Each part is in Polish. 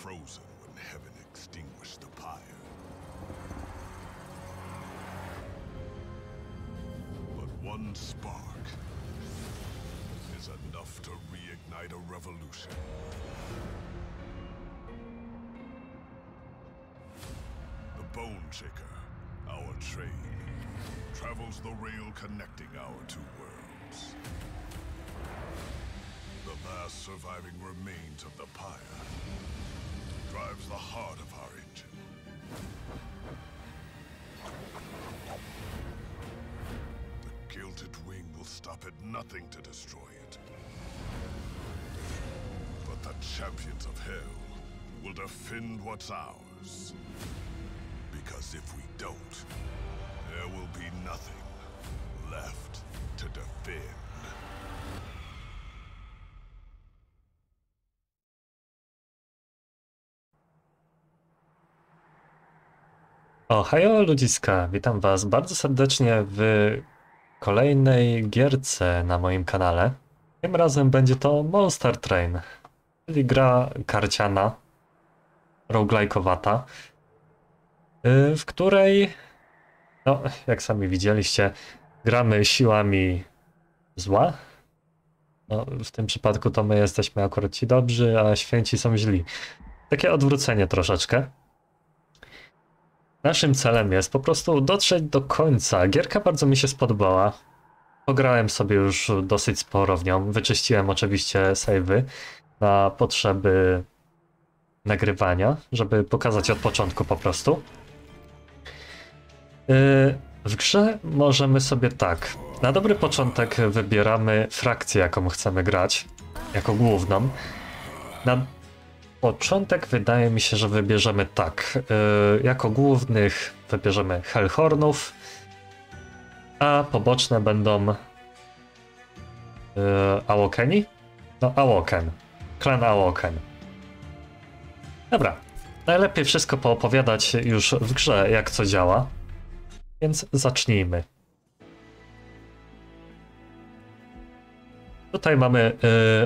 frozen when heaven extinguished the pyre. But one spark is enough to reignite a revolution. The Bone Shaker, our train, travels the rail connecting our two worlds. The last surviving remains of the pyre drives the heart of our engine. The Gilded Wing will stop at nothing to destroy it. But the champions of Hell will defend what's ours. Because if we don't, there will be nothing left to defend. Ohajo ludziska, witam was bardzo serdecznie w kolejnej gierce na moim kanale. Tym razem będzie to Monster Train, czyli gra karciana, roguelike'owata, w której, no jak sami widzieliście, gramy siłami zła. No, w tym przypadku to my jesteśmy akurat ci dobrzy, a święci są źli. Takie odwrócenie troszeczkę. Naszym celem jest po prostu dotrzeć do końca. Gierka bardzo mi się spodobała. Pograłem sobie już dosyć sporo w nią. Wyczyściłem oczywiście save'y na potrzeby nagrywania, żeby pokazać od początku po prostu. W grze możemy sobie tak. Na dobry początek wybieramy frakcję, jaką chcemy grać, jako główną. Na początek wydaje mi się, że wybierzemy tak. Jako głównych wybierzemy Hellhornów, a poboczne będą Awokeni? No, Awoken. Klan Awoken. Dobra. Najlepiej wszystko poopowiadać już w grze, jak co działa. Więc zacznijmy. Tutaj mamy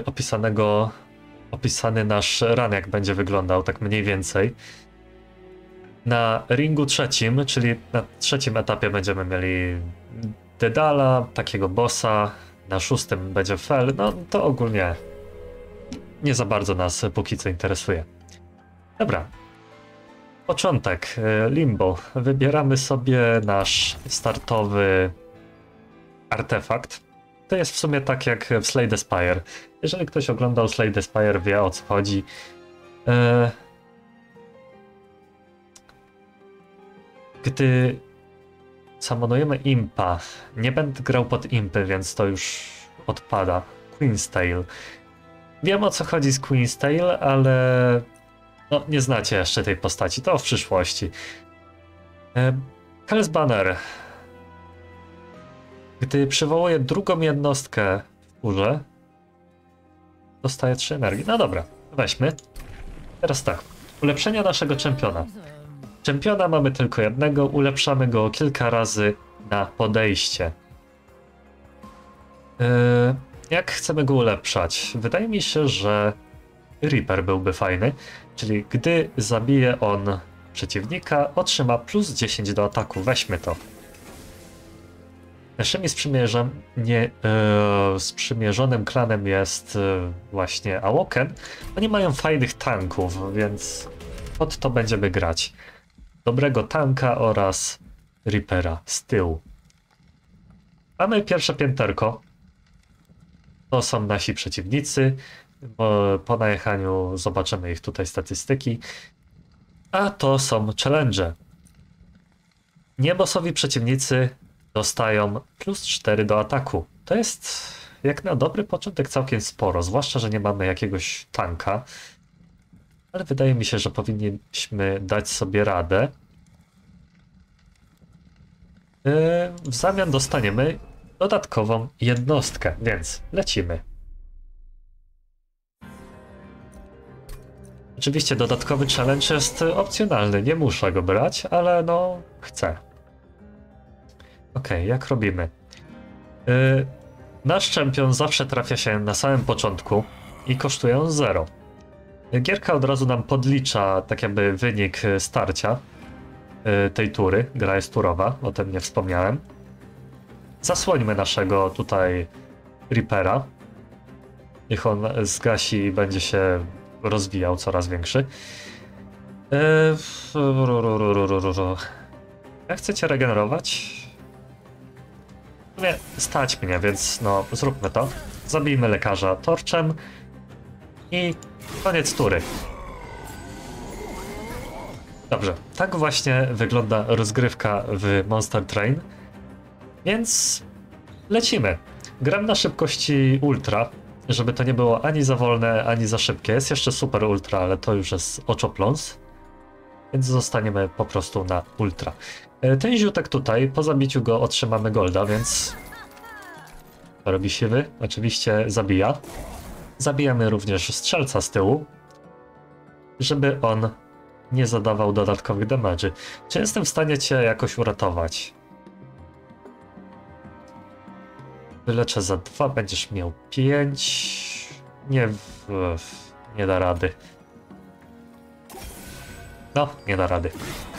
opisany nasz run, jak będzie wyglądał, tak mniej więcej. Na ringu trzecim, czyli na trzecim etapie będziemy mieli Dedala, takiego bossa. Na szóstym będzie Fel. No to ogólnie nie za bardzo nas póki co interesuje. Dobra. Początek. Limbo. Wybieramy sobie nasz startowy artefakt. To jest w sumie tak jak w Slay the Spire. Jeżeli ktoś oglądał Slay the Spire, wie o co chodzi. Gdy summonujemy impa, nie będę grał pod impy, więc to już odpada. Queen's Tale. Wiem o co chodzi z Queen's Tale, ale no, nie znacie jeszcze tej postaci, to w przyszłości. Hell's Banner. Gdy przywołuję drugą jednostkę w górze, dostaje 3 energii. No dobra, weźmy. Teraz tak, ulepszenia naszego czempiona. Czempiona mamy tylko jednego, ulepszamy go kilka razy na podejście. Jak chcemy go ulepszać? Wydaje mi się, że Reaper byłby fajny, czyli gdy zabije on przeciwnika, otrzyma plus 10 do ataku. Weźmy to. Naszymi sprzymierzonym klanem jest właśnie Awoken. Oni mają fajnych tanków, więc pod to będziemy grać. Dobrego tanka oraz Reapera z tyłu. Mamy pierwsze pięterko. To są nasi przeciwnicy. Po najechaniu zobaczymy ich tutaj statystyki. A to są challenge. Niebossowi przeciwnicy dostają plus 4 do ataku. To jest jak na dobry początek całkiem sporo, zwłaszcza, że nie mamy jakiegoś tanka. Ale wydaje mi się, że powinniśmy dać sobie radę. W zamian dostaniemy dodatkową jednostkę, więc lecimy. Oczywiście dodatkowy challenge jest opcjonalny, nie muszę go brać, ale no chcę. Okej, jak robimy? Nasz czempion zawsze trafia się na samym początku i kosztuje on 0. Gierka od razu nam podlicza tak jakby wynik starcia tej tury. Gra jest turowa, o tym nie wspomniałem. Zasłońmy naszego tutaj Reapera. Niech on zgasi i będzie się rozwijał coraz większy. Jak chcecie regenerować? Nie, stać mnie, więc no zróbmy to. Zabijmy lekarza torczem i koniec tury. Dobrze, tak właśnie wygląda rozgrywka w Monster Train, więc lecimy. Gram na szybkości ultra, żeby to nie było ani za wolne, ani za szybkie. Jest jeszcze super ultra, ale to już jest oczopląs, więc zostaniemy po prostu na ultra. Ten ziutek tutaj, po zabiciu go otrzymamy golda, więc robi siwy, oczywiście zabija. Zabijamy również strzelca z tyłu, żeby on nie zadawał dodatkowych damage'y. Czy jestem w stanie cię jakoś uratować? Wyleczę za 2, będziesz miał 5. Nie da rady. No, nie da rady.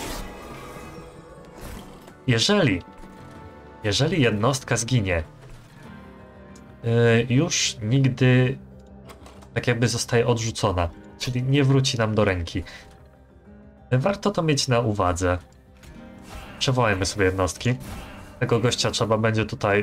Jeżeli jednostka zginie, już nigdy tak jakby zostaje odrzucona, czyli nie wróci nam do ręki. Warto to mieć na uwadze. Przewołajmy sobie jednostki. Tego gościa trzeba będzie tutaj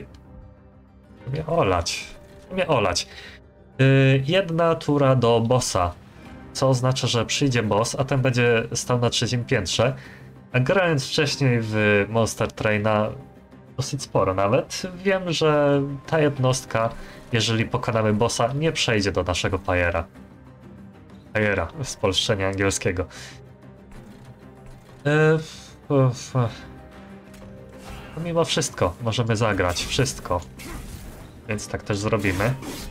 olać. Jedna tura do bossa, co oznacza, że przyjdzie boss, a ten będzie stał na 3. piętrze. A grając wcześniej w Monster Traina dosyć sporo nawet, wiem, że ta jednostka, jeżeli pokonamy bossa, nie przejdzie do naszego pajera. Pajera, spolszczenia angielskiego. Mimo wszystko możemy zagrać wszystko, więc tak też zrobimy.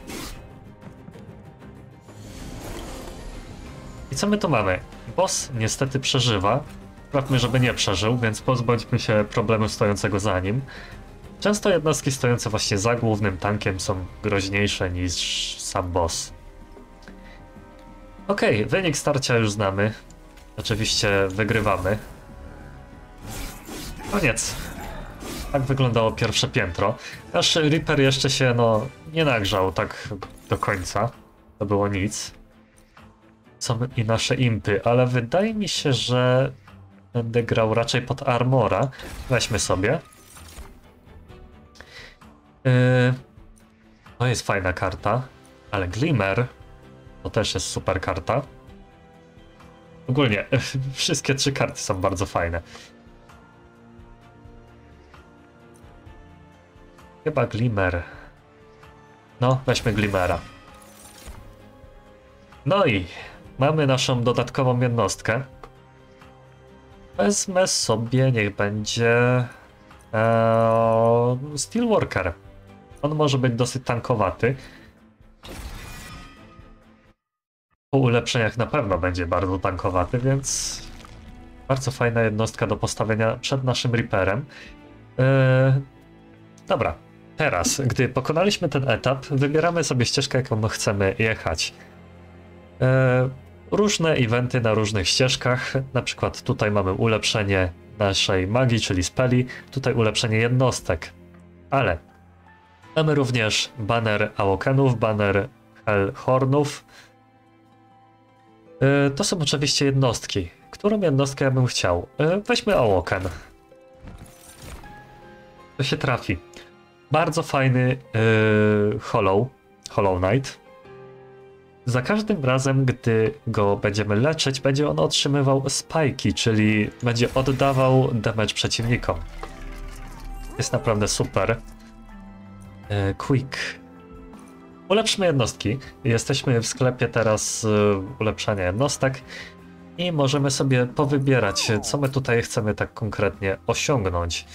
I co my tu mamy? Boss niestety przeżywa. Sprawmy, żeby nie przeżył, więc pozbądźmy się problemu stojącego za nim. Często jednostki stojące właśnie za głównym tankiem są groźniejsze niż sam boss. Okej, wynik starcia już znamy. Oczywiście wygrywamy. Koniec. Tak wyglądało pierwsze piętro. Nasz Reaper jeszcze się nie nagrzał tak do końca. To było nic. Są i nasze impy, ale wydaje mi się, że będę grał raczej pod Armora. Weźmy sobie. To jest fajna karta, ale Glimmer to też jest super karta. Ogólnie wszystkie 3 karty są bardzo fajne. Chyba Glimmer. No, weźmy Glimmera. No i mamy naszą dodatkową jednostkę. Wezmę sobie, niech będzie Steelworker. On może być dosyć tankowaty. Po ulepszeniach na pewno będzie bardzo tankowaty, więc bardzo fajna jednostka do postawienia przed naszym Reaperem. Dobra, teraz, gdy pokonaliśmy ten etap, wybieramy sobie ścieżkę, jaką chcemy jechać. Różne eventy na różnych ścieżkach, na przykład tutaj mamy ulepszenie naszej magii, czyli speli, tutaj ulepszenie jednostek, ale mamy również banner Awokenów, banner Hellhornów. To są oczywiście jednostki. Którą jednostkę ja bym chciał? Weźmy Awoken. To się trafi. Bardzo fajny Hollow Knight. Za każdym razem, gdy go będziemy leczyć, będzie on otrzymywał spajki, czyli będzie oddawał damage przeciwnikom. Jest naprawdę super. Quick. Ulepszmy jednostki. Jesteśmy w sklepie teraz ulepszania jednostek i możemy sobie powybierać, co my tutaj chcemy tak konkretnie osiągnąć.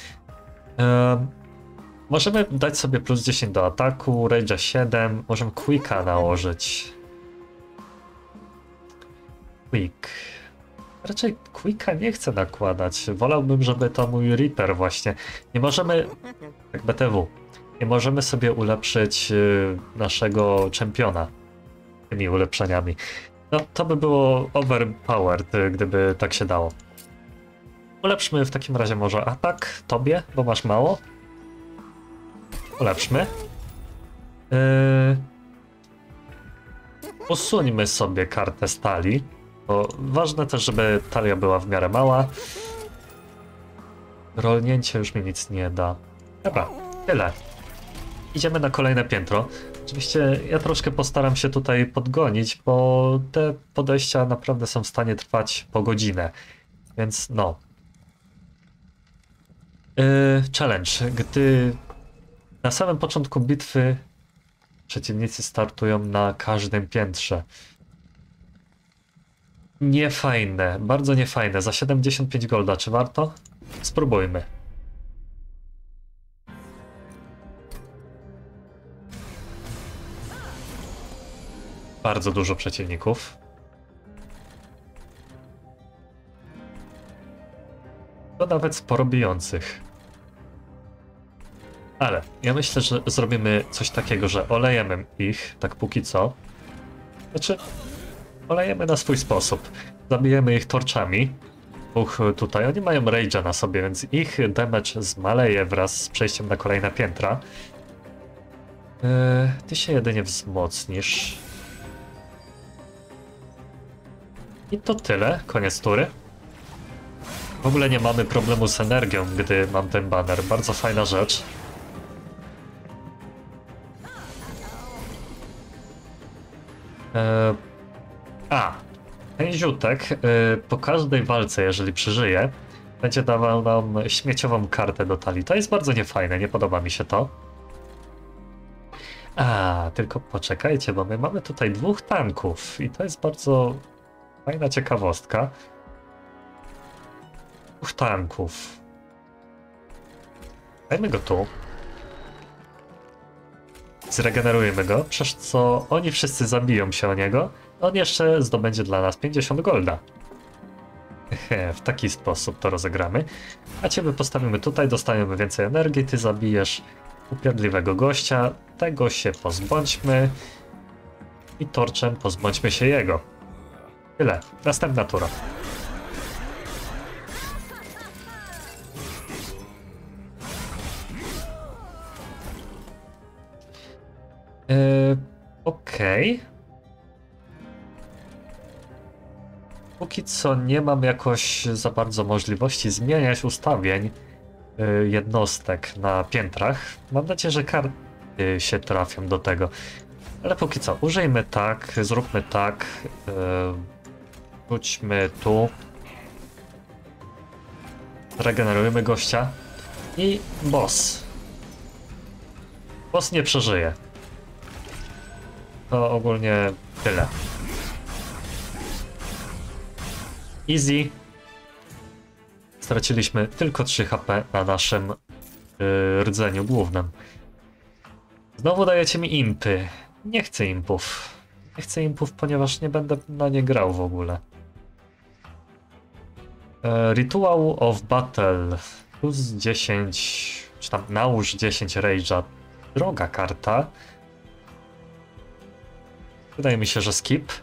Możemy dać sobie plus 10 do ataku, Rage'a 7, możemy Quicka nałożyć. Quick. Raczej Quicka nie chcę nakładać. Wolałbym, żeby to mój Reaper właśnie. Nie możemy, jak BTW, nie możemy sobie ulepszyć naszego czempiona tymi ulepszeniami. No, to by było overpowered, gdyby tak się dało. Ulepszmy w takim razie może atak tobie, bo masz mało. Ulepszmy. Usuńmy sobie kartę stali, bo ważne też, żeby talia była w miarę mała. Rolnięcie już mi nic nie da. Dobra, tyle. Idziemy na kolejne piętro. Oczywiście ja troszkę postaram się tutaj podgonić, bo te podejścia naprawdę są w stanie trwać po godzinę. Więc no. Challenge. Gdy na samym początku bitwy przeciwnicy startują na każdym piętrze. Niefajne, bardzo niefajne. Za 75 golda, czy warto? Spróbujmy. Bardzo dużo przeciwników. To nawet sporo bijących. Ale ja myślę, że zrobimy coś takiego, że olejemy ich, tak póki co. Znaczy, olejemy na swój sposób. Zabijemy ich torczami. Tutaj, oni mają rage'a na sobie, więc ich damage zmaleje wraz z przejściem na kolejne piętra. Ty się jedynie wzmocnisz. I to tyle, koniec tury. W ogóle nie mamy problemu z energią, gdy mam ten banner. Bardzo fajna rzecz. Ten ziutek po każdej walce, jeżeli przeżyje, będzie dawał nam śmieciową kartę do talii. To jest bardzo niefajne, nie podoba mi się to. Tylko poczekajcie, bo my mamy tutaj 2 tanków i to jest bardzo fajna ciekawostka. 2 tanków. Dajmy go tu. Zregenerujemy go, przez co oni wszyscy zabiją się o niego. On jeszcze zdobędzie dla nas 50 golda. W taki sposób to rozegramy. A ciebie postawimy tutaj, dostaniemy więcej energii, ty zabijesz upierdliwego gościa. Tego się pozbądźmy. I torczem pozbądźmy się jego. Tyle. Następna tura. Okej. Póki co nie mam jakoś za bardzo możliwości zmieniać ustawień jednostek na piętrach. Mam nadzieję, że karty się trafią do tego. Ale póki co, użyjmy tak, zróbmy tak. Rzućmy tu. Regenerujemy gościa. I boss. Boss nie przeżyje. To ogólnie tyle. Easy. Straciliśmy tylko 3 HP na naszym rdzeniu głównym. Znowu dajecie mi impy. Nie chcę impów. Nie chcę impów, ponieważ nie będę na nie grał w ogóle. Ritual of Battle. Plus 10, czy tam nałóż 10 rage'a. Droga karta. Wydaje mi się, że skip.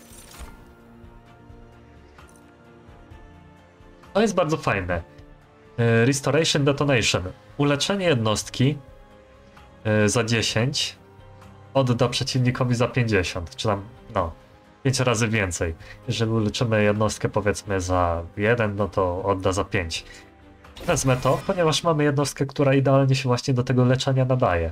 To jest bardzo fajne. Restoration Detonation. Uleczenie jednostki za 10 odda przeciwnikowi za 50, czy tam, no, 5 razy więcej. Jeżeli uleczymy jednostkę powiedzmy za 1, no to odda za 5. Wezmę to, ponieważ mamy jednostkę, która idealnie się właśnie do tego leczenia nadaje.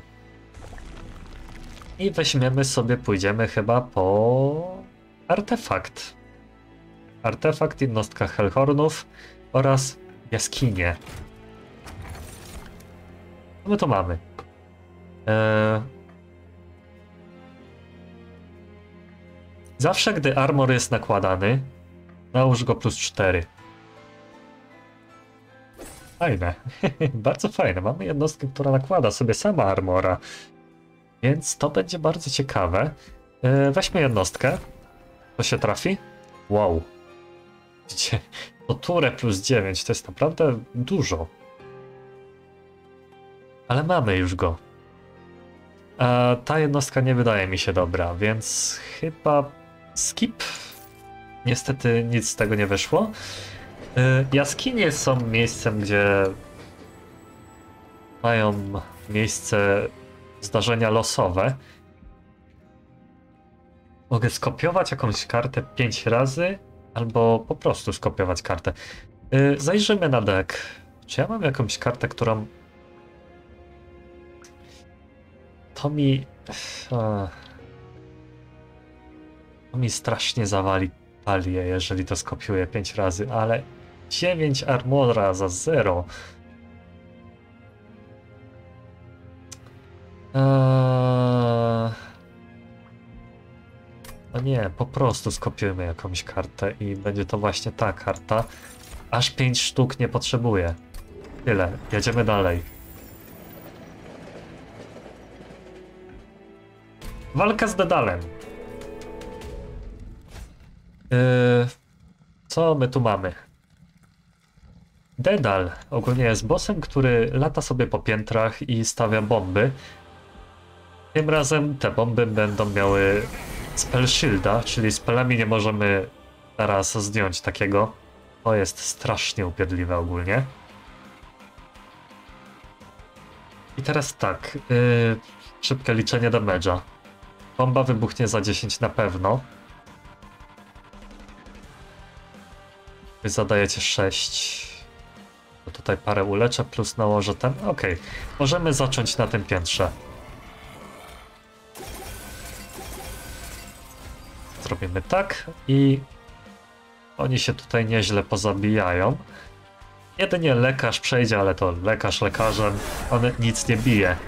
I weźmiemy sobie, pójdziemy chyba po artefakt. Artefakt, jednostka Hellhornów oraz jaskinie. Co my to mamy? Zawsze gdy armor jest nakładany, nałóż go plus 4. Fajne. Bardzo fajne. Mamy jednostkę, która nakłada sobie sama armora. Więc to będzie bardzo ciekawe. Weźmy jednostkę. To się trafi? Wow. Widzicie, to turę plus 9 to jest naprawdę dużo. Ale mamy już go. A ta jednostka nie wydaje mi się dobra, więc chyba skip. Niestety nic z tego nie wyszło. Jaskinie są miejscem, gdzie mają miejsce zdarzenia losowe. Mogę skopiować jakąś kartę 5 razy, albo po prostu skopiować kartę. Zajrzymy na deck. Czy ja mam jakąś kartę, którą... To mi strasznie zawali talię, jeżeli to skopiuję 5 razy, ale 9 armora za 0. No nie, po prostu skopiujmy jakąś kartę i będzie to właśnie ta karta. Aż 5 sztuk nie potrzebuję. Tyle, jedziemy dalej. Walka z Dedalem. Co my tu mamy? Dedal ogólnie jest bossem, który lata sobie po piętrach i stawia bomby. Tym razem te bomby będą miały spell shielda, czyli spellami nie możemy teraz zdjąć takiego. To jest strasznie upierdliwe ogólnie. I teraz tak, szybkie liczenie damage'a. Bomba wybuchnie za 10 na pewno. Wy zadajecie 6. To tutaj parę uleczę, plus nałożę ten. Okej, możemy zacząć na tym piętrze. Zrobimy tak i oni się tutaj nieźle pozabijają. Jedynie lekarz przejdzie, ale to lekarz lekarzem, on nic nie bije.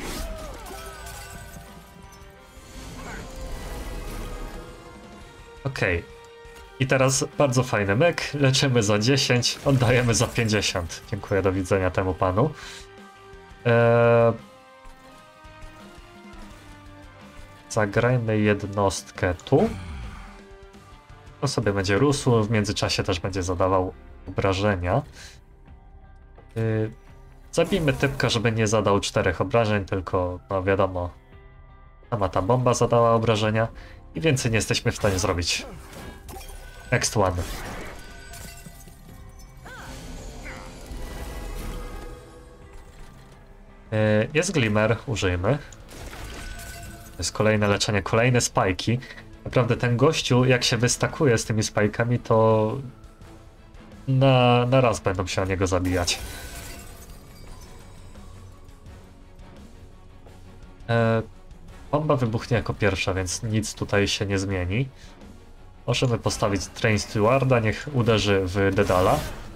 Okej. I teraz bardzo fajny myk, leczymy za 10, oddajemy za 50. Dziękuję, do widzenia temu panu. Zagrajmy jednostkę tu. To sobie będzie rósł, w międzyczasie też będzie zadawał obrażenia. Zabijmy typka, żeby nie zadał 4 obrażeń, tylko no wiadomo, sama ta bomba zadała obrażenia i więcej nie jesteśmy w stanie zrobić. Next one. Jest Glimmer, użyjmy. To jest kolejne leczenie, kolejne spajki. Naprawdę ten gościu, jak się wystakuje z tymi spajkami, to na raz będą się o niego zabijać. Bomba wybuchnie jako pierwsza, więc nic tutaj się nie zmieni. Możemy postawić Train Stewarda, niech uderzy w Dedala.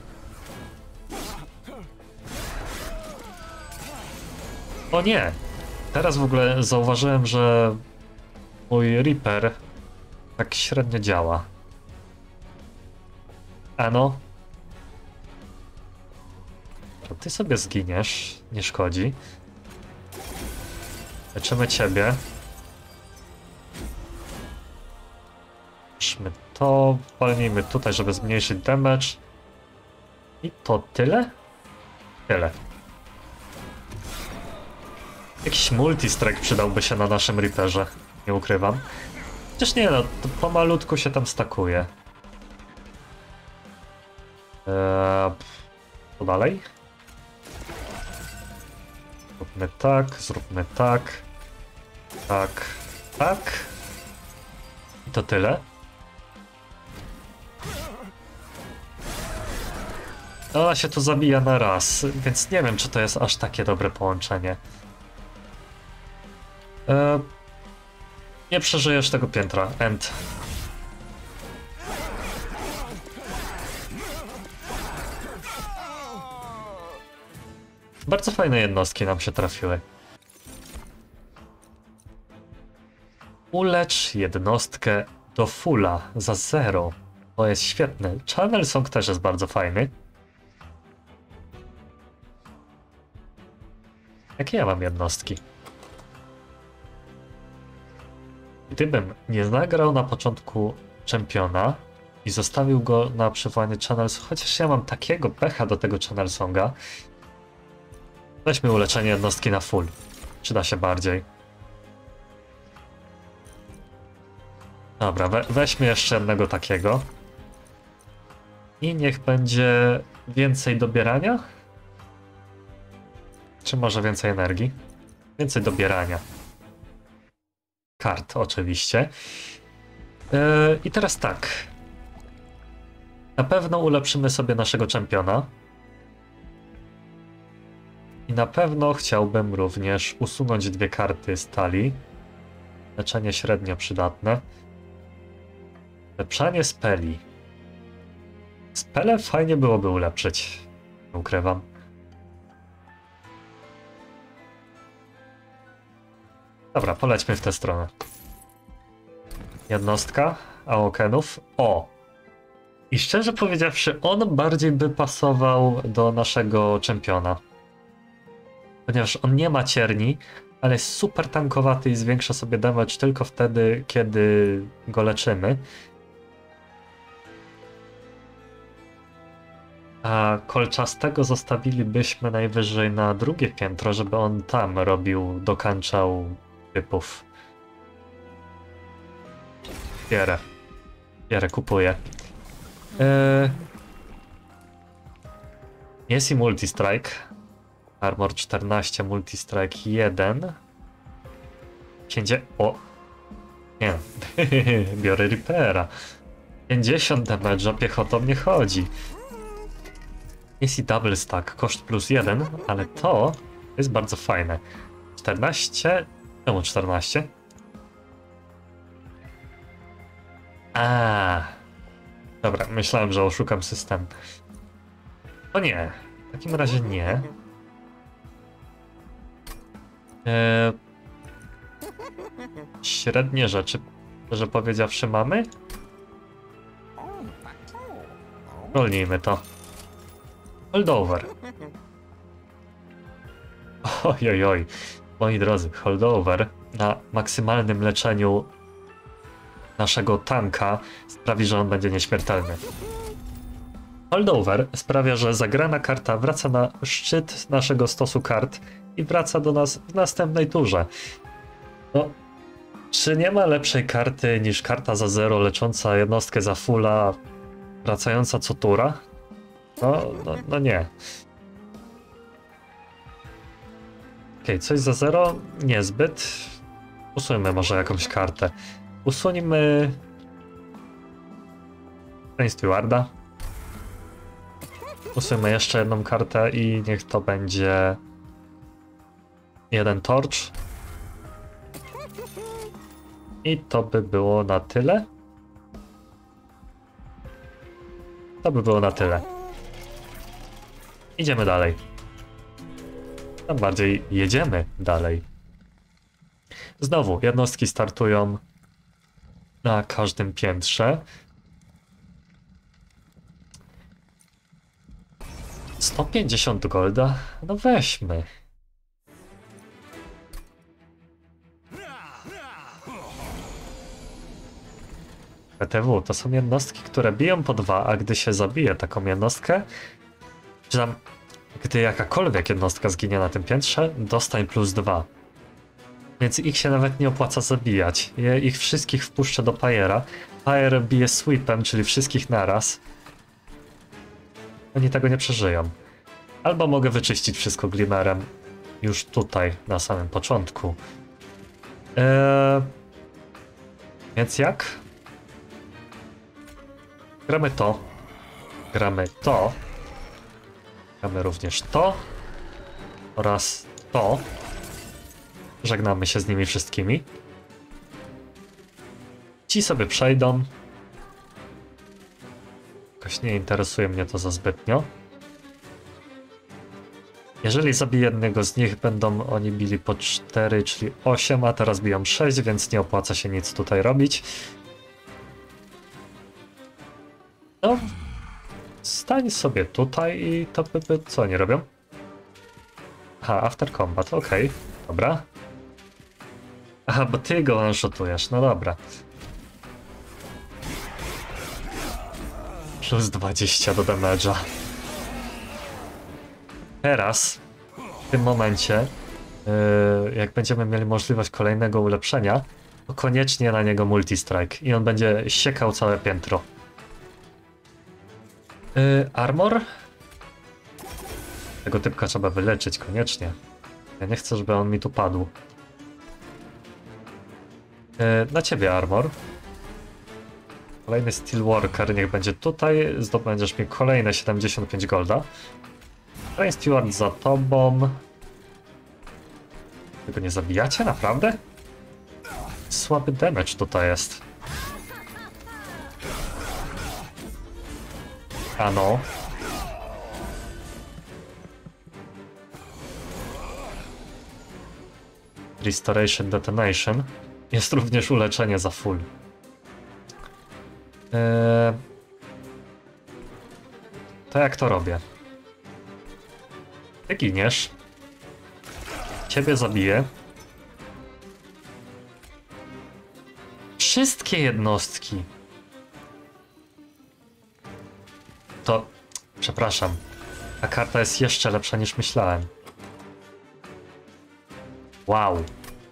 O nie! Teraz w ogóle zauważyłem, że mój Reaper tak średnio działa. Ano. To ty sobie zginiesz, nie szkodzi. Leczymy ciebie. Weźmy to, walnijmy tutaj, żeby zmniejszyć damage. I to tyle? Tyle. Jakiś multistrike przydałby się na naszym Reaperze, nie ukrywam. Chociaż nie no, to pomalutku się tam stakuje. Co dalej? Zróbmy tak, zróbmy tak. Tak, tak. I to tyle. Ona się tu zabija na raz, więc nie wiem, czy to jest aż takie dobre połączenie. Nie przeżyjesz tego piętra. End. Bardzo fajne jednostki nam się trafiły. Ulecz jednostkę do fulla za 0. To jest świetne. Channel Song też jest bardzo fajny. Jakie ja mam jednostki? Gdybym nie zagrał na początku czempiona i zostawił go na przywołanie Channel Song, chociaż ja mam takiego pecha do tego Channel Songa. Weźmy uleczenie jednostki na full. Przyda się bardziej. Dobra, weźmy jeszcze jednego takiego. I niech będzie więcej dobierania? Czy może więcej energii? Więcej dobierania. Kart, oczywiście. I teraz tak. Na pewno ulepszymy sobie naszego czempiona. I na pewno chciałbym również usunąć 2 karty z talii. Leczenie średnio przydatne. Ulepszanie speli. Spele fajnie byłoby ulepszyć. Nie ukrywam. Dobra, polećmy w tę stronę. Jednostka Awokenów. O! I szczerze powiedziawszy, on bardziej by pasował do naszego czempiona. Ponieważ on nie ma cierni, ale jest super tankowaty i zwiększa sobie damage tylko wtedy, kiedy go leczymy. A kolczastego zostawilibyśmy najwyżej na drugie piętro, żeby on tam robił, dokańczał typów. Bierę, kupuję. Jest i multistrike. Armor 14, multistrike 1. O! Nie. Biorę Reapera. 50 damage'a, piechotą nie chodzi. Jest i double stack, koszt plus 1, ale to jest bardzo fajne. 14? Czemu 14? Dobra, myślałem, że oszukam system. O nie, w takim razie nie. Średnie rzeczy, że powiedziawszy, mamy? Rolnijmy to. Holdover. Ojojoj, moi drodzy, holdover na maksymalnym leczeniu naszego tanka sprawi, że on będzie nieśmiertelny. Holdover sprawia, że zagrana karta wraca na szczyt naszego stosu kart i wraca do nas w następnej turze. No, czy nie ma lepszej karty niż karta za 0 lecząca jednostkę za fulla, wracająca co tura? No nie. Okej, coś za 0? Niezbyt. Usuńmy może jakąś kartę. Usuńmy... Stewarda. Usuńmy jeszcze jedną kartę i niech to będzie... jeden torch. I to by było na tyle. To by było na tyle. Idziemy dalej. Tam bardziej jedziemy dalej. Znowu, jednostki startują na każdym piętrze. 150 golda? No weźmy. PTW to są jednostki, które biją po 2, a gdy się zabije taką jednostkę, czy tam, gdy jakakolwiek jednostka zginie na tym piętrze, dostań plus 2. Więc ich się nawet nie opłaca zabijać. Ja ich wszystkich wpuszczę do Pyre'a. Pyre bije sweepem, czyli wszystkich naraz. Oni tego nie przeżyją. Albo mogę wyczyścić wszystko Glimmerem już tutaj, na samym początku. Więc jak? Gramy to. Gramy to. Gramy również to. Oraz to. Żegnamy się z nimi wszystkimi. Ci sobie przejdą. Jakoś nie interesuje mnie to za zbytnio. Jeżeli zabiję jednego z nich, będą oni bili po 4, czyli 8, a teraz biją 6, więc nie opłaca się nic tutaj robić. No, stań sobie tutaj i to by co oni robią? Aha, after combat, okej, dobra. Aha, bo ty go one-shotujesz, no dobra. Plus 20 do damage'a. Teraz, w tym momencie, jak będziemy mieli możliwość kolejnego ulepszenia, to koniecznie na niego multi-strike i on będzie siekał całe piętro. Armor? Tego typka trzeba wyleczyć koniecznie. Ja nie chcę, żeby on mi tu padł. Na ciebie armor. Kolejny Steelworker niech będzie tutaj. Zdobędziesz mi kolejne 75 golda. Train Steward za tobą. Tego nie zabijacie? Naprawdę? Słaby damage tutaj jest. A no. Restoration Detonation. Jest również uleczenie za full. To jak to robię? Ty giniesz. Ciebie zabiję. Wszystkie jednostki. To... Przepraszam. Ta karta jest jeszcze lepsza niż myślałem. Wow.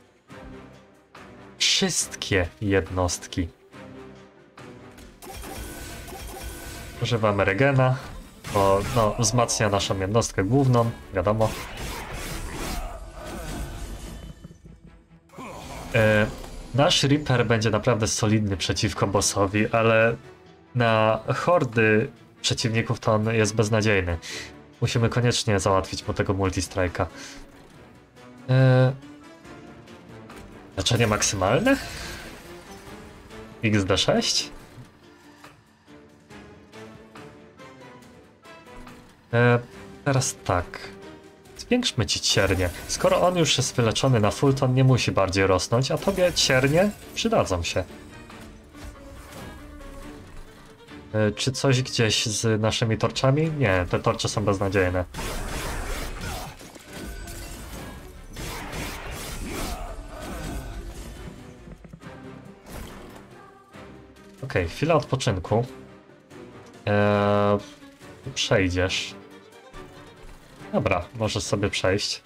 Wszystkie jednostki. Używamy Regena, bo no, wzmacnia naszą jednostkę główną, wiadomo. Nasz Reaper będzie naprawdę solidny przeciwko bossowi, ale na hordy przeciwników to on jest beznadziejny. Musimy koniecznie załatwić mu tego multi-strike'a. Leczenie maksymalne? XD6? Teraz tak. Zwiększmy ci ciernie. Skoro on już jest wyleczony na full, to on nie musi bardziej rosnąć, a tobie ciernie przydadzą się. Czy coś gdzieś z naszymi torczami? Nie, te torcze są beznadziejne. Okej, chwila odpoczynku. Przejdziesz. Dobra, możesz sobie przejść.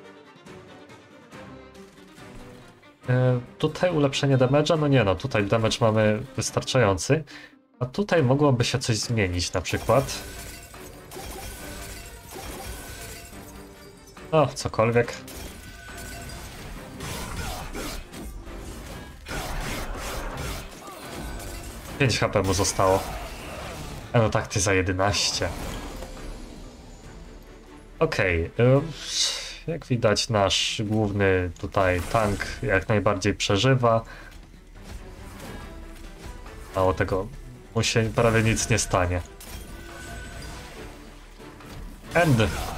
Tutaj ulepszenie damage'a? No nie no, tutaj damage mamy wystarczający. A tutaj mogłoby się coś zmienić na przykład. O, cokolwiek. Pięć HP mu zostało. A no tak, ty za 11. Okej, jak widać nasz główny tutaj tank jak najbardziej przeżywa. Mało tego, mu się prawie nic nie stanie. End.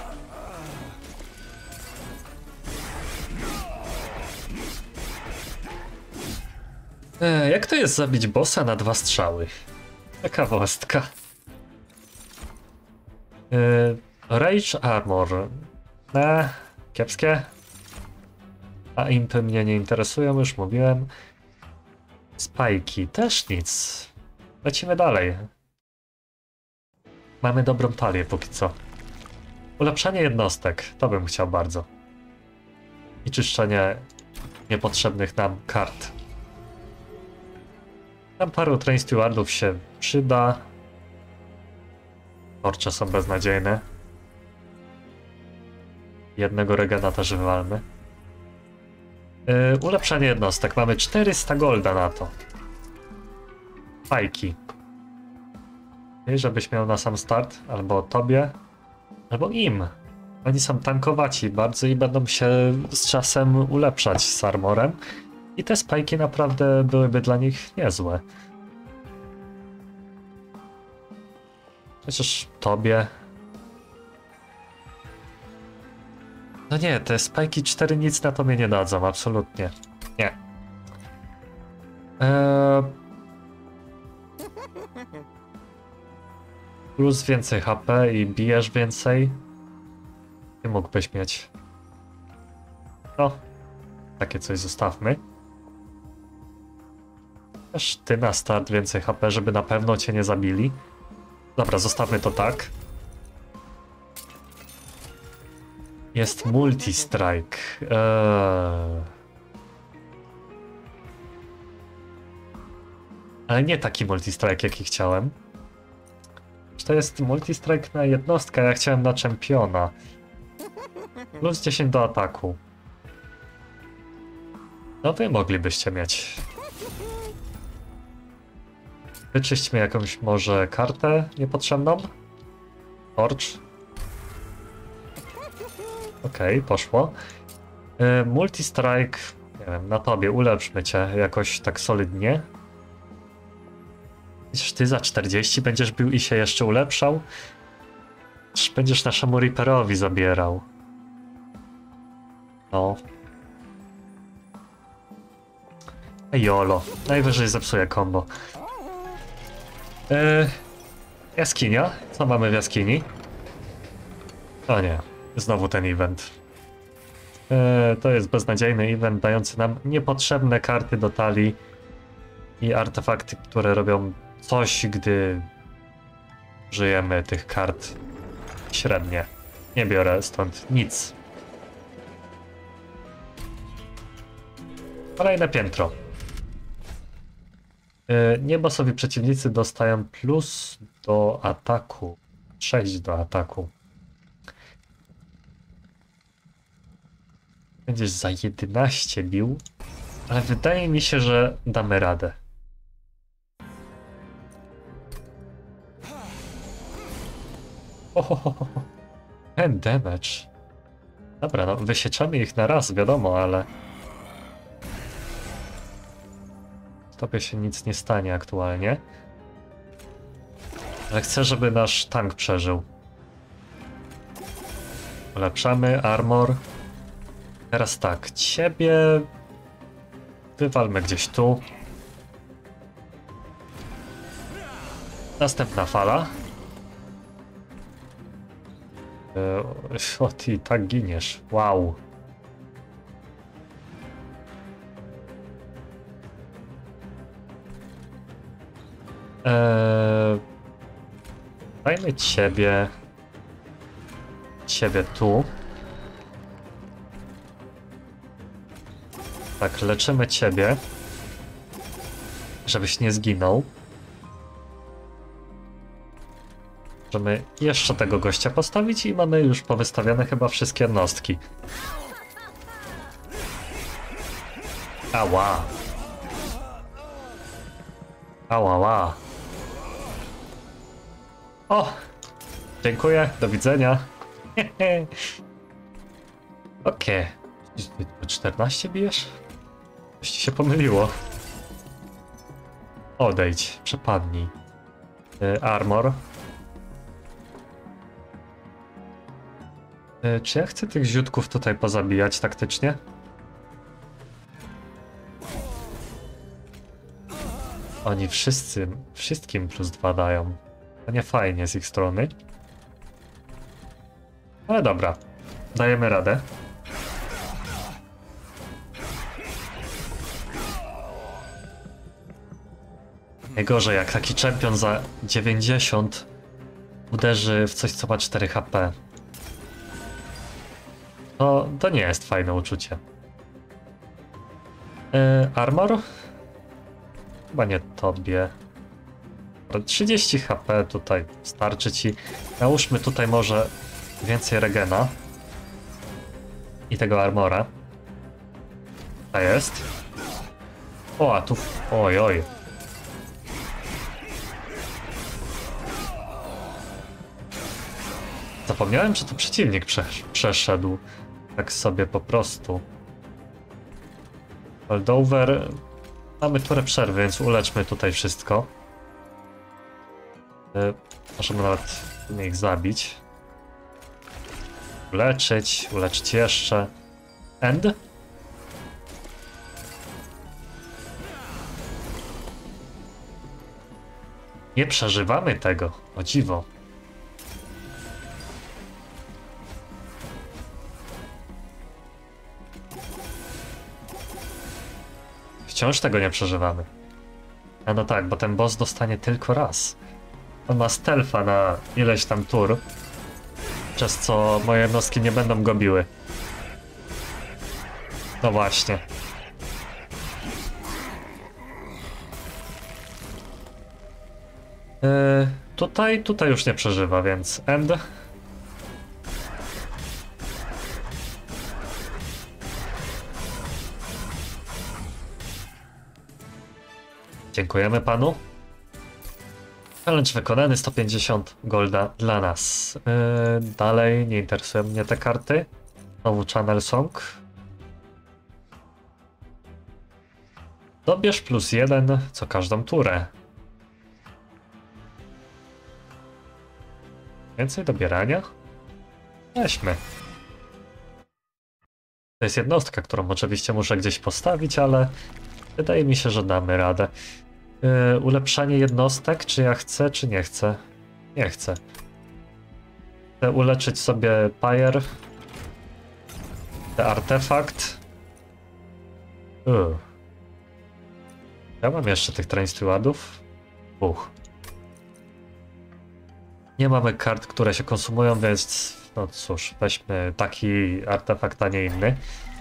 Jak to jest zabić bossa na 2 strzały? Ciekawostka. Rage Armor. Kiepskie. A impy mnie nie interesują, już mówiłem. Spajki, też nic. Lecimy dalej. Mamy dobrą talię póki co. Ulepszenie jednostek, to bym chciał bardzo. I czyszczenie niepotrzebnych nam kart. Tam paru Train Stewardów się przyda. Torcze są beznadziejne. Jednego Regena też wywalmy. Ulepszenie jednostek. Mamy 400 golda na to. Fajki. Żebyś miał na sam start. Albo tobie. Albo im. Oni są tankowaci bardzo i będą się z czasem ulepszać z armorem. I te spajki naprawdę byłyby dla nich niezłe. Chociaż tobie... No nie, te spajki 4 nic na tobie nie dadzą, absolutnie. Nie. Plus więcej HP i bijesz więcej. Nie mógłbyś mieć. No, takie coś zostawmy. Też ty na start więcej HP, żeby na pewno cię nie zabili. Dobra, zostawmy to tak. Jest multi-strike. Ale nie taki multistrike, jaki chciałem. To jest multistrike na jednostkę, ja chciałem na czempiona. Plus 10 do ataku. No wy moglibyście mieć. Wyczyśćmy jakąś może kartę niepotrzebną. Torch. Okej, poszło. Multistrike, nie wiem, na tobie, ulepszmy cię jakoś tak solidnie. Przecież ty za 40 będziesz bił i się jeszcze ulepszał? Czy będziesz naszemu Reaperowi zabierał? No. Jolo, najwyżej zepsuję combo. Jaskinia? Co mamy w jaskini? O nie, znowu ten event. To jest beznadziejny event dający nam niepotrzebne karty do talii i artefakty, które robią coś, gdy użyjemy tych kart średnie. Nie biorę stąd nic. Kolejne piętro. Niebosowi przeciwnicy dostają plus do ataku. 6 do ataku. Będziesz za 11 bił, ale wydaje mi się, że damy radę. Ohohoho. Ten damage. Dobra, no wysieczamy ich na raz, wiadomo, ale... Tobie się nic nie stanie aktualnie. Ale chcę, żeby nasz tank przeżył. Ulepszamy armor. Teraz tak, ciebie... Wywalmy gdzieś tu. Następna fala. O, ty tak giniesz. Wow. Dajmy ciebie tu. Tak, leczymy ciebie, żebyś nie zginął. Możemy jeszcze tego gościa postawić i mamy już powystawiane chyba wszystkie jednostki. Ała. Ała. O! Dziękuję, do widzenia. Okej. 14 bijesz? Coś ci się pomyliło. Odejdź, przepadnij. Armor. Czy ja chcę tych ziutków tutaj pozabijać taktycznie? Oni wszystkim plus 2 dają. To nie fajnie z ich strony. Ale dobra, dajemy radę. Najgorzej, jak taki czempion za 90 uderzy w coś, co ma 4 HP. To nie jest fajne uczucie. Armor? Chyba nie tobie. 30 HP tutaj starczy ci. Nałóżmy tutaj może więcej regena. I tego armora. To jest. O, a tu... Oj. Zapomniałem, że to przeciwnik przeszedł. Tak sobie po prostu. Holdover. Mamy turę przerwy, więc uleczmy tutaj wszystko. Możemy nawet ich zabić. Uleczyć jeszcze. End? Nie przeżywamy tego, o dziwo. Wciąż tego nie przeżywamy. A no tak, bo ten boss dostanie tylko raz. On ma stealtha na ileś tam tur, przez co moje jednostki nie będą go biły. No właśnie. Tutaj już nie przeżywa, więc end. Dziękujemy panu. Challenge wykonany, 150 golda dla nas. Dalej nie interesują mnie te karty. Znowu Channel Song. Dobierz +1 co każdą turę. Więcej dobierania? Weźmy. To jest jednostka, którą oczywiście muszę gdzieś postawić, ale wydaje mi się, że damy radę. Ulepszanie jednostek, czy ja chcę, czy nie chcę? Nie chcę. Chcę uleczyć sobie Pyre. Chcę artefakt. Ja mam jeszcze tych Train Stewardów. Nie mamy kart, które się konsumują, więc no cóż, weźmy taki artefakt, a nie inny.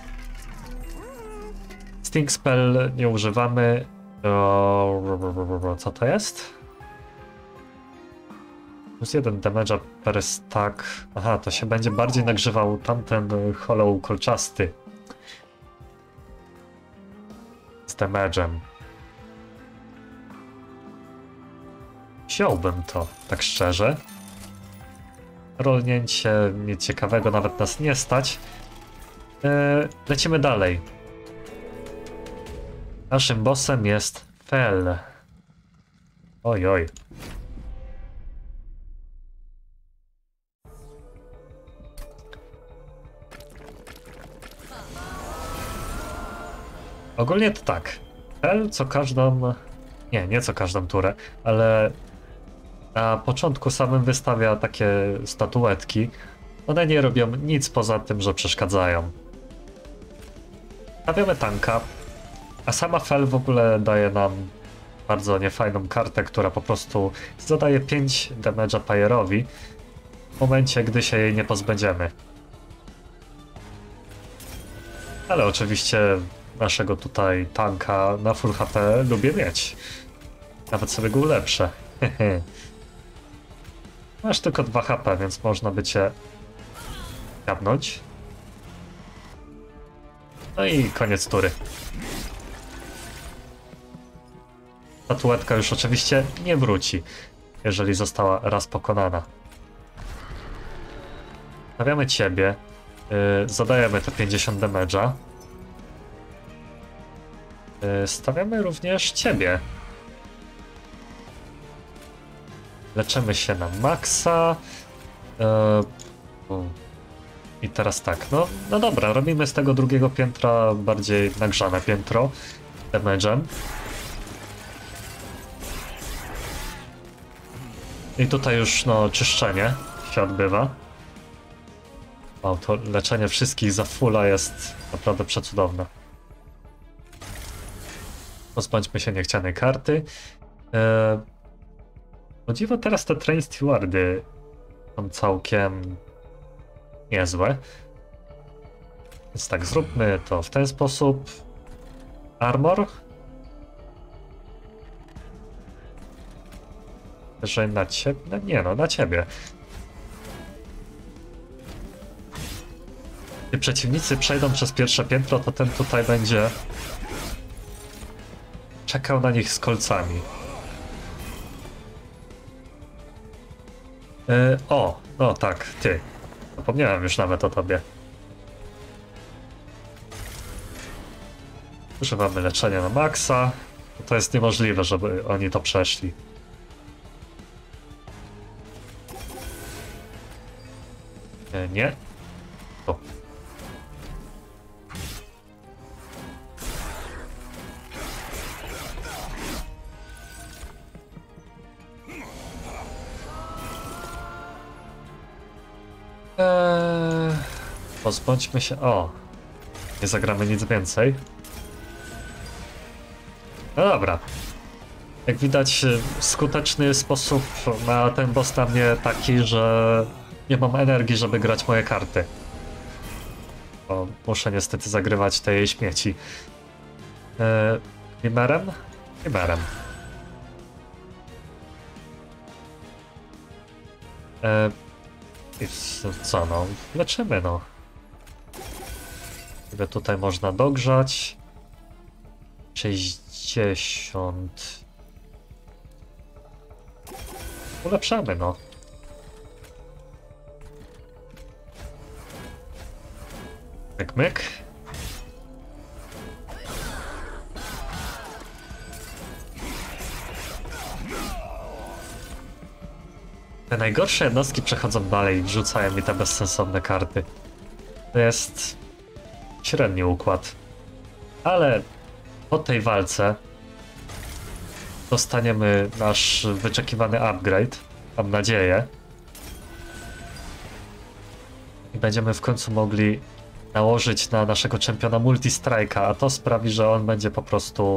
Sting Spell nie używamy. Co to jest? +1 damage'a per stack. Aha, to się będzie bardziej nagrzewał tamten hollow kolczasty. Z damage'em. Wziąłbym to, tak szczerze. Rolnięcie, nic ciekawego, nawet nas nie stać. Lecimy dalej. Naszym bossem jest Fel. Oj, oj. Ogólnie to tak. Fel co każdą... Nie co każdą turę, ale na początku samym wystawia takie statuetki. One nie robią nic poza tym, że przeszkadzają. Stawiamy tanka, a sama Fel w ogóle daje nam bardzo niefajną kartę, która po prostu zadaje 5 damage'a Pyre'owi w momencie, gdy się jej nie pozbędziemy. Ale oczywiście naszego tutaj tanka na full HP lubię mieć. Nawet sobie go ulepszę. Masz tylko 2 HP, więc można by cię jabnąć. No i koniec tury. Statuetka już oczywiście nie wróci, jeżeli została raz pokonana. Stawiamy ciebie. Zadajemy te 50 damage'a. Stawiamy również ciebie. Leczymy się na maksa. I teraz tak, no dobra, robimy z tego drugiego piętra bardziej nagrzane piętro damage'em. I tutaj już czyszczenie się odbywa. Wow, to leczenie wszystkich za fulla jest naprawdę przecudowne. Pozbądźmy się niechcianej karty. O dziwo, teraz te Train Stewardy są całkiem niezłe. Więc tak, zróbmy to w ten sposób. Armor. Że na ciebie? No nie, na ciebie. Gdy przeciwnicy przejdą przez pierwsze piętro, to ten tutaj będzie czekał na nich z kolcami. No tak, ty. Zapomniałem już nawet o tobie. Używamy leczenia na maksa. To jest niemożliwe, żeby oni to przeszli. Nie. Tu. Pozbądźmy się... nie zagramy nic więcej. No dobra. Jak widać, skuteczny sposób na ten boss na mnie taki, że nie mam energii, żeby grać moje karty. Bo muszę niestety zagrywać te jej śmieci. Glimmerem? Glimmerem. I co no? Leczymy no. Sobie tutaj można dogrzać. 60. Ulepszamy no. Myk, myk. Te najgorsze jednostki przechodzą dalej i wrzucają mi te bezsensowne karty. To jest średni układ. Ale po tej walce dostaniemy nasz wyczekiwany upgrade. Mam nadzieję. I będziemy w końcu mogli nałożyć na naszego czempiona multi-strike'a, a to sprawi, że on będzie po prostu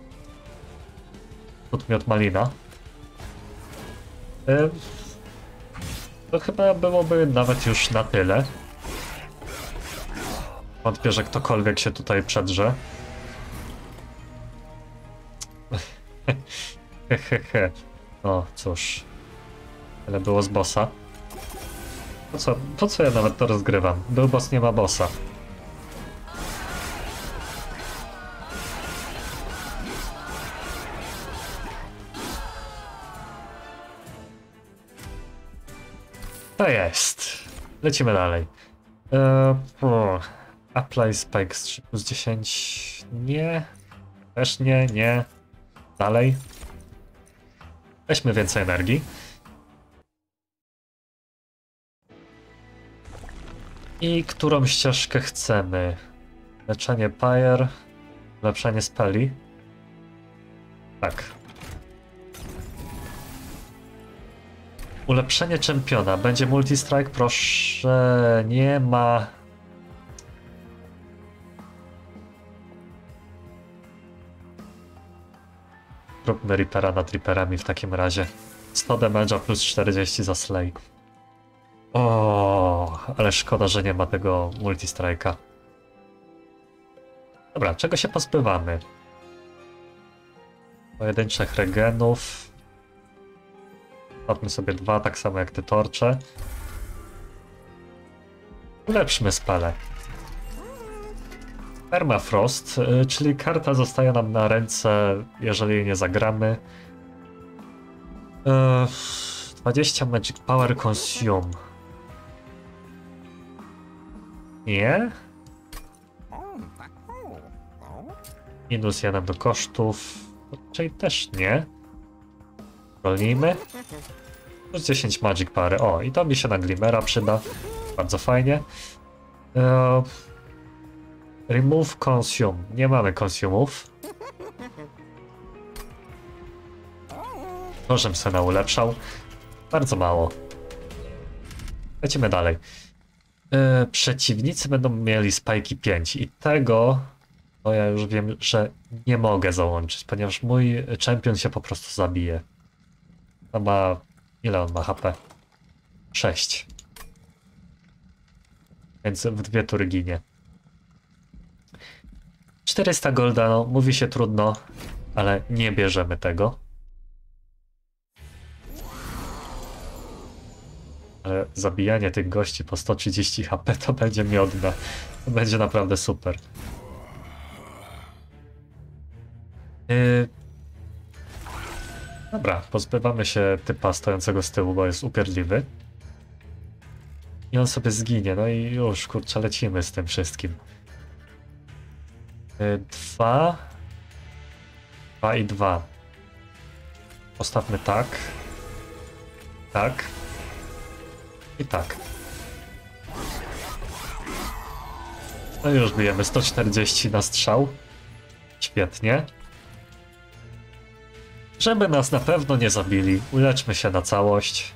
miód malina. To chyba byłoby nawet już na tyle. Wątpię, że ktokolwiek się tutaj przedrze. Hehehe. No cóż. Tyle było z bossa. Po co ja nawet to rozgrywam? Był boss, nie ma bossa. To jest. Lecimy dalej. Apply spikes 3+10. Nie. Też nie, nie. Dalej. Weźmy więcej energii. I którą ścieżkę chcemy? Leczenie Pyre, ulepszenie speli. Tak. Ulepszenie czempiona. Będzie multi-strike? Proszę, nie ma. Róbmy Reapera nad Reaperami w takim razie. 100 damage'a plus 40 za slay. O, ale szkoda, że nie ma tego multi-strike'a. Dobra, czego się pozbywamy? Pojedynczych regenów. Złapmy sobie 2, tak samo jak te torcze. Ulepszmy spele. Permafrost, czyli karta zostaje nam na ręce, jeżeli jej nie zagramy. 20 Magic Power Consume. Nie? Minus 1 do kosztów. Czyli też nie. Rolnijmy. Plus 10 Magic Power. O, i to mi się na Glimmera przyda. Bardzo fajnie. Remove Consume. Nie mamy Consume'ów. To, żebym sobie ulepszał. Bardzo mało. Lecimy dalej. Przeciwnicy będą mieli spajki 5 i tego to ja już wiem, że nie mogę załączyć, ponieważ mój czempion się po prostu zabije. To ma... ile on ma HP? 6. Więc w 2 tury ginie. 400 golda, no mówi się trudno, ale nie bierzemy tego. Ale zabijanie tych gości po 130 HP to będzie miodne. To będzie naprawdę super. Dobra, pozbywamy się typa stojącego z tyłu, bo jest upierdliwy. I on sobie zginie, no i już, kurczę, lecimy z tym wszystkim. 2. 2 i 2. Postawmy tak. Tak. I tak. No i już bijemy 140 na strzał. Świetnie. Żeby nas na pewno nie zabili, uleczmy się na całość.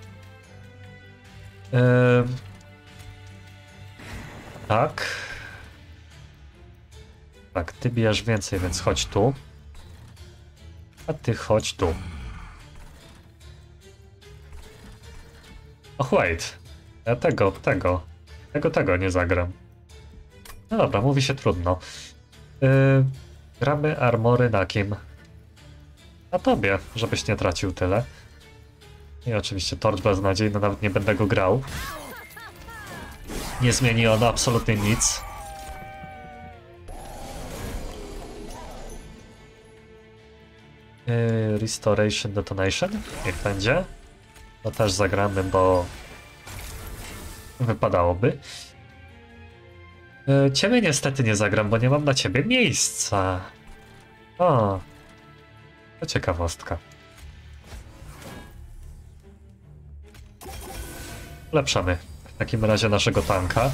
Tak. Tak, ty bijesz więcej, więc chodź tu. A ty chodź tu. Och, wait. Ja tego nie zagram. No dobra, mówi się trudno. Gramy armory na kim? Na tobie, żebyś nie tracił tyle. I oczywiście Torch beznadziejny, nawet nie będę go grał. Nie zmieni on absolutnie nic. Restoration Detonation, niech będzie. To też zagramy, bo wypadałoby. Ciebie niestety nie zagram, bo nie mam na ciebie miejsca. O, to ciekawostka. Ulepszamy w takim razie naszego tanka.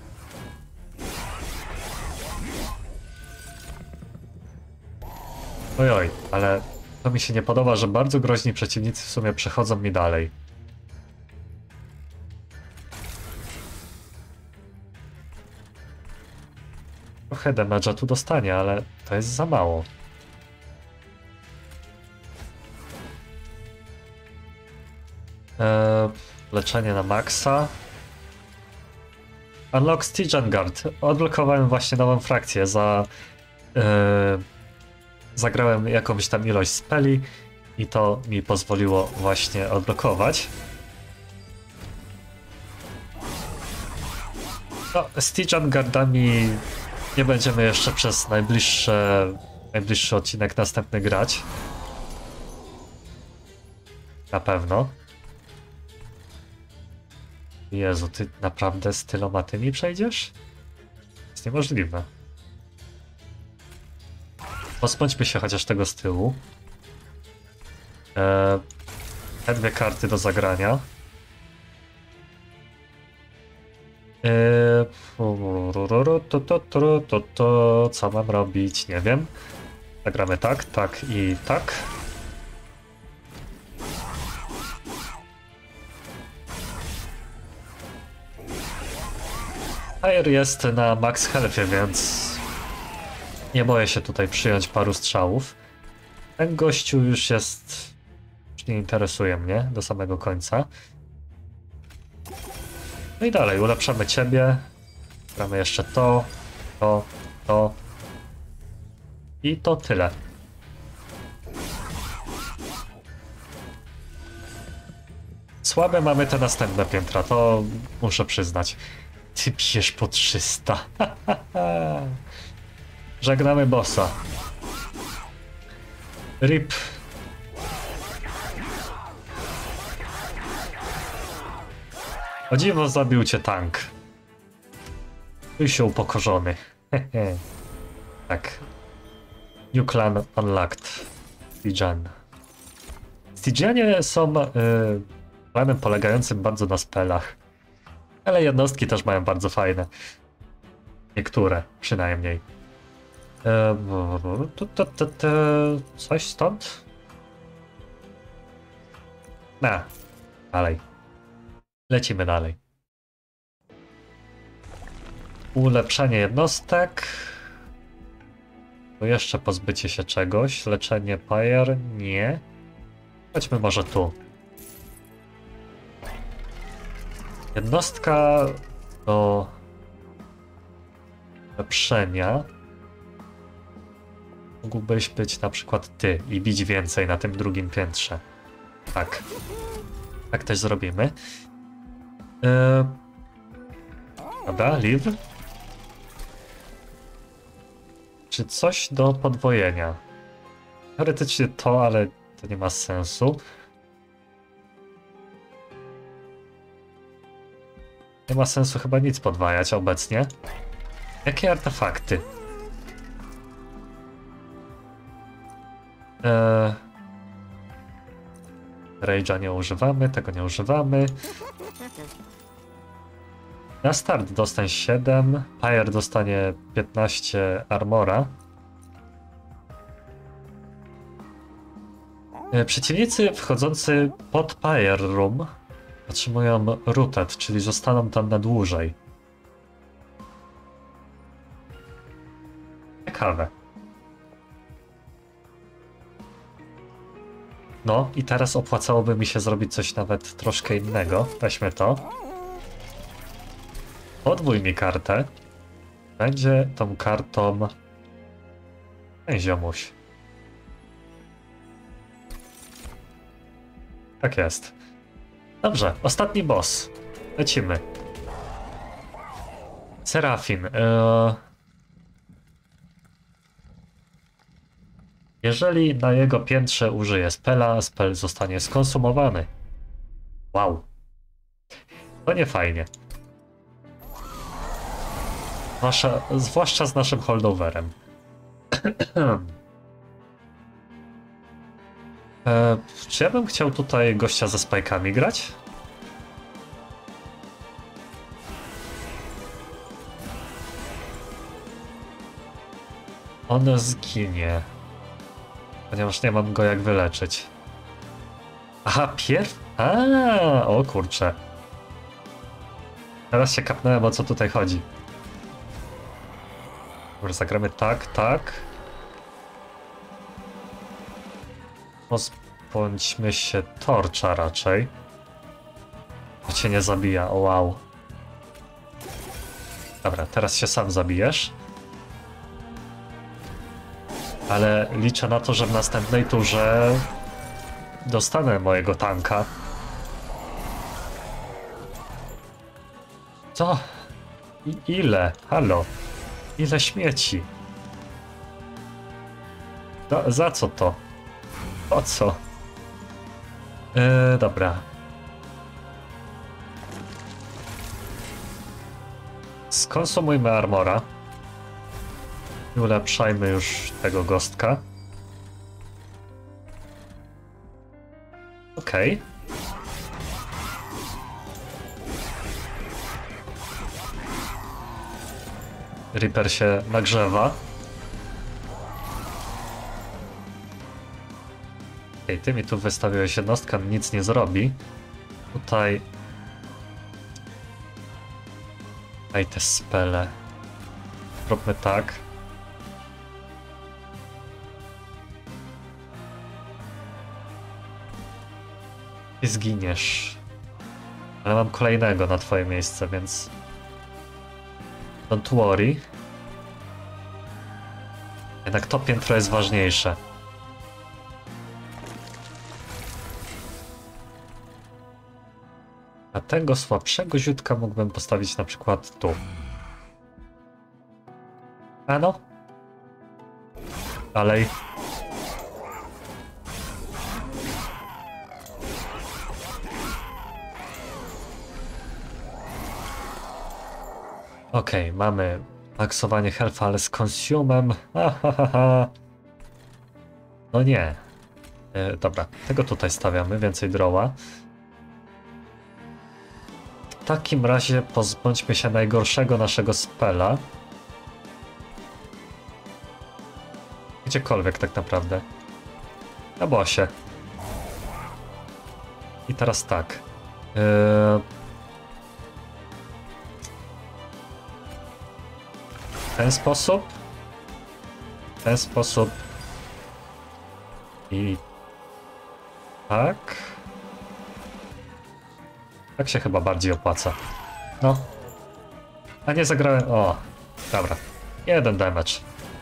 Ojoj, ale to mi się nie podoba, że bardzo groźni przeciwnicy w sumie przechodzą mi dalej. Trochę damage'a tu dostanie, ale to jest za mało. Leczenie na maksa. Unlock Stygian Guard. Odblokowałem właśnie nową frakcję za... zagrałem jakąś tam ilość speli i to mi pozwoliło właśnie odblokować. No, Stygian Guardami nie będziemy jeszcze przez najbliższy odcinek następny grać. Na pewno. Jezu, ty naprawdę z tyloma tymi przejdziesz? To jest niemożliwe. Pozbądźmy się chociaż tego z tyłu. Te dwie karty do zagrania. Co mam robić? Nie wiem. Zagramy tak, tak i tak. Fire jest na max healthie, więc nie boję się tutaj przyjąć paru strzałów. Ten gościu już jest... już nie interesuje mnie do samego końca. No i dalej, ulepszamy ciebie. Gramy jeszcze to. I to tyle. Słabe mamy te następne piętra, to muszę przyznać. Ty bijesz po 300. Żegnamy bossa. RIP. O dziwo zabił cię tank. Czuj się upokorzony. Tak. New clan unlocked. Stygian. Stygianie są klanem polegającym bardzo na spelach. Ale jednostki też mają bardzo fajne. Niektóre przynajmniej. Coś stąd? Dalej. Lecimy dalej. Ulepszenie jednostek. Tu jeszcze pozbycie się czegoś. Leczenie Pyre? Nie. Chodźmy może tu. Jednostka do ulepszenia. Mógłbyś być na przykład ty i bić więcej na tym drugim piętrze. Tak. Tak też zrobimy. Dobra, live. Czy coś do podwojenia? Teoretycznie to, ale to nie ma sensu. Nie ma sensu chyba nic podwajać obecnie. Jakie artefakty? Rage'a nie używamy, tego nie używamy. Na start dostań 7, Pyre dostanie 15 armora. Przeciwnicy wchodzący pod Pyre Room otrzymują rooted, czyli zostaną tam na dłużej. Ciekawe. No i teraz opłacałoby mi się zrobić coś nawet troszkę innego. Weźmy to. Podwój mi kartę. Będzie tą kartą ten ziomuś. Tak jest. Dobrze, ostatni boss. Lecimy. Serafin. Jeżeli na jego piętrze użyję spela, spell zostanie skonsumowany. Wow. To nie fajnie. Zwłaszcza z naszym holdoverem. Czy ja bym chciał tutaj gościa ze spajkami grać? On zginie. Ponieważ nie mam go jak wyleczyć. Aha, o kurczę. Teraz się kapnąłem, o co tutaj chodzi. Może zagramy tak, tak. Pozbądźmy się torcza raczej. To cię nie zabija, o wow. Dobra, teraz się sam zabijesz. Ale liczę na to, że w następnej turze dostanę mojego tanka. Co? Ile? Halo? Ile śmieci? Za co to? O co? Dobra. Skonsumujmy armora. I ulepszajmy już tego gostka. Okej. Reaper się nagrzewa. Okej, ty mi tu wystawiłeś jednostkę, nic nie zrobi. Tutaj... Daj te spele. Zróbmy tak. I zginiesz. Ale mam kolejnego na twoje miejsce, więc... Don't worry. Jednak to piętro jest ważniejsze. A tego słabszego ziutka mógłbym postawić na przykład tu. A no. Dalej. Okej, mamy maksowanie health, ale z consumem. No nie. Dobra, tego tutaj stawiamy, więcej droła. W takim razie pozbądźmy się najgorszego naszego spela. Gdziekolwiek tak naprawdę. Na bossie. I teraz tak. W ten sposób. W ten sposób. I tak. Tak się chyba bardziej opłaca. No. A nie zagrałem. O, dobra. 1 damage.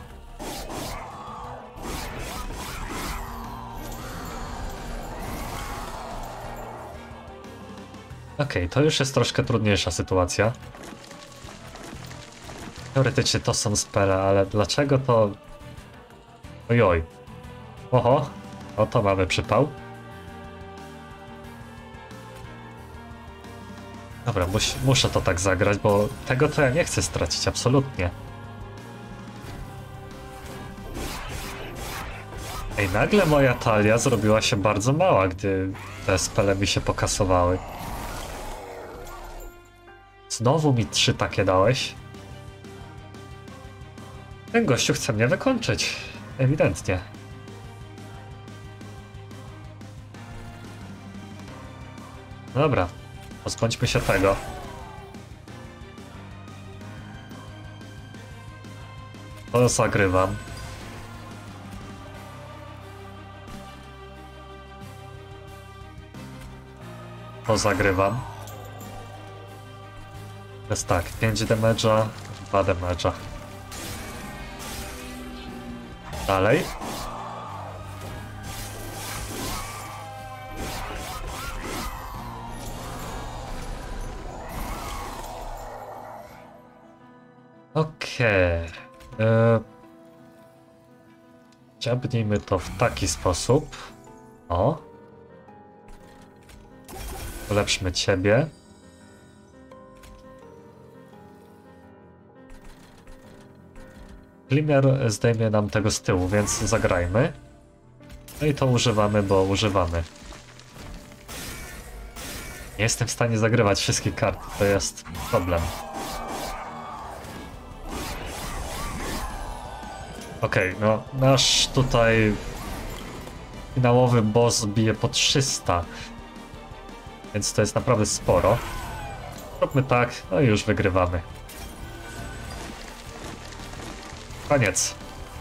Okej, to już jest troszkę trudniejsza sytuacja. Teoretycznie to są spele, ale dlaczego to... Ojoj. Oho, oto mamy przypał. Dobra, muszę to tak zagrać, bo tego to ja nie chcę stracić, absolutnie. Ej, nagle moja talia zrobiła się bardzo mała, gdy te spele mi się pokasowały. Znowu mi 3 takie dałeś. Ten gościu chce mnie wykończyć. Ewidentnie. Dobra, pozbądźmy się tego. To zagrywam. To zagrywam. To jest tak, 5 damage'a, 2 damage'a. Dalej. Okej. Dziabnijmy to w taki sposób. O. Ulepszmy ciebie. Glimmer zdejmie nam tego z tyłu, więc zagrajmy. No i to używamy, bo używamy. Nie jestem w stanie zagrywać wszystkich kart, to jest problem. Okej, no nasz tutaj finałowy boss bije po 300. Więc to jest naprawdę sporo. Róbmy tak, no i już wygrywamy. Koniec.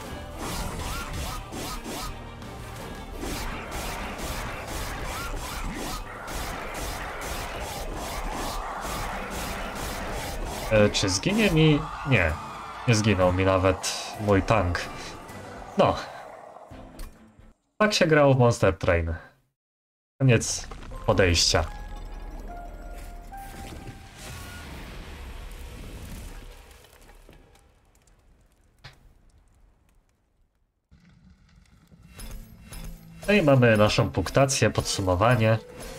Czy zginie mi? Nie. Nie zginął mi nawet mój tank. No. Tak się grało w Monster Train. Koniec podejścia. No i mamy naszą punktację, podsumowanie.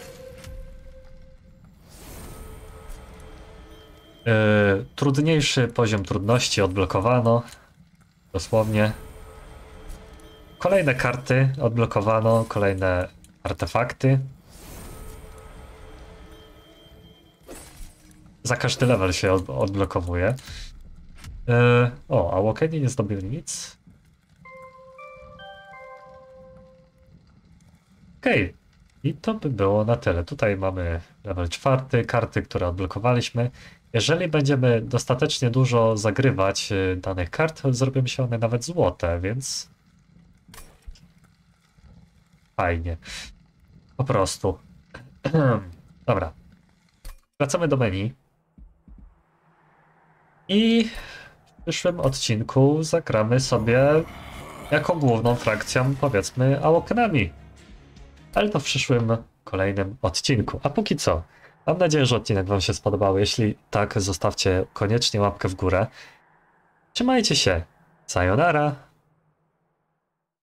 Trudniejszy poziom trudności odblokowano. Dosłownie. Kolejne karty odblokowano, kolejne artefakty. Za każdy level się odblokowuje. O, a Łokeni nie zdobili nic. Okej. I to by było na tyle. Tutaj mamy level 4, karty, które odblokowaliśmy. Jeżeli będziemy dostatecznie dużo zagrywać danych kart, zrobią się one nawet złote, więc fajnie. Po prostu. Dobra. Wracamy do menu. I w przyszłym odcinku zagramy sobie jako główną frakcją, powiedzmy, Awokenami. Ale to w przyszłym kolejnym odcinku. A póki co, mam nadzieję, że odcinek wam się spodobał. Jeśli tak, zostawcie koniecznie łapkę w górę. Trzymajcie się. Sayonara.